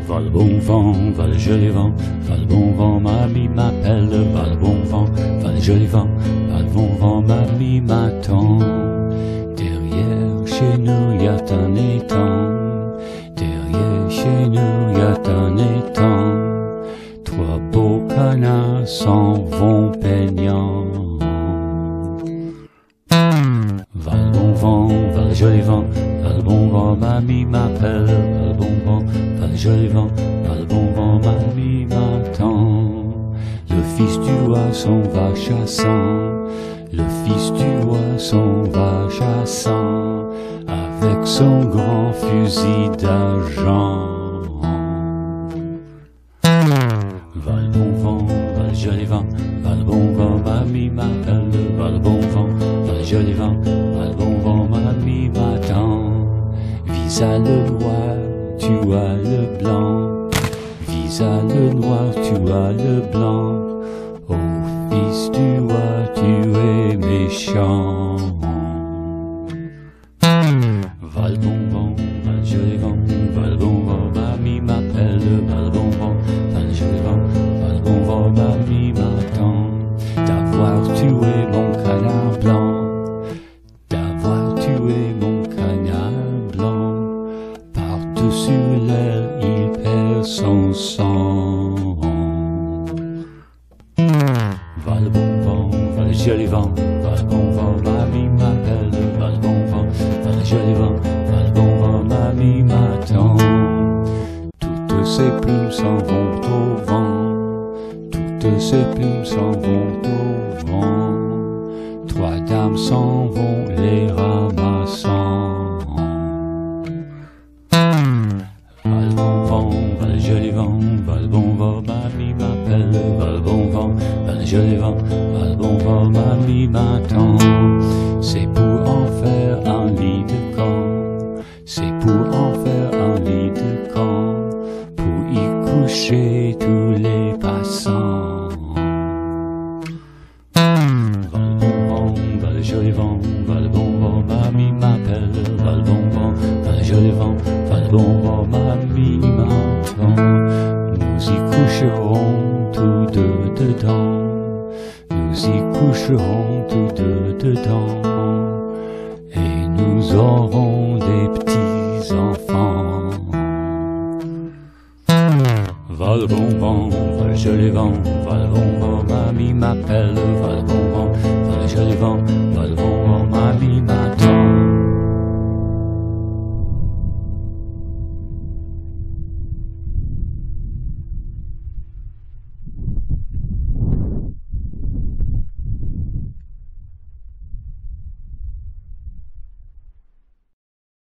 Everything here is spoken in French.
Va le bon vent, va le joli vent, va le bon vent, mamie m'appelle, va le bon vent, va le joli vent, va le bon vent, mamie m'attend. Derrière chez nous y a un étang, derrière chez nous y a un étang, trois beaux canards s'en vont peignant. Va le bon vent, va le joli vent, va le bon vent, mamie m'appelle, va le bon vent, va le joli vent, va le bon vent, mamie m'attend. Le fils du roi s'en va chassant, le fils du roi s'en va chassant, avec son grand fusil d'argent. Va le bon vent, va le joli vent, va le bon vent, mamie m'appelle, va le bon vent, va le joli vent, va le bon vent, mamie m'attend. Visa le noir, tu as le blanc, visa le noir, tu as le blanc, ô fils du roi, tu es méchant. Va le bon vent, va le joli vent, va le bon vent, mamie m'appelle, va le bon vent, va le joli vent, va le bon vent, mamie m'attend. D'avoir tué mon canard blanc, d'avoir tué mon canard blanc, par-dessus l'aile il perd son sang. Va le bon vent, va le joli vent, va le bon vent, mamie m'appelle, va le bon vent, va le joli vent, va le bon vent, mamie m'attend. Toutes ces plumes s'en vont au vent, toutes ces plumes s'en vont au vent, trois dames s'en vont les ramassant. Va le bon vent, va le joli vent, va le bon vent, mamie m'appelle, va le bon vent, va le joli vent, va le bon vent, mamie m'attend. C'est pour en faire un lit de camp, c'est pour en faire un lit de camp, pour y coucher tous les passants. Va le bon vent, va le joli vent, va le bon vent, mamie m'appelle, va le bon vent, va le joli vent, va le bon vent, mamie m'attend. Nous y coucherons tous deux dedans, nous y coucherons tous deux dedans, et nous aurons des petits enfants. Va le bon vent, va le joli vent, va le bon vent, mamie m'appelle,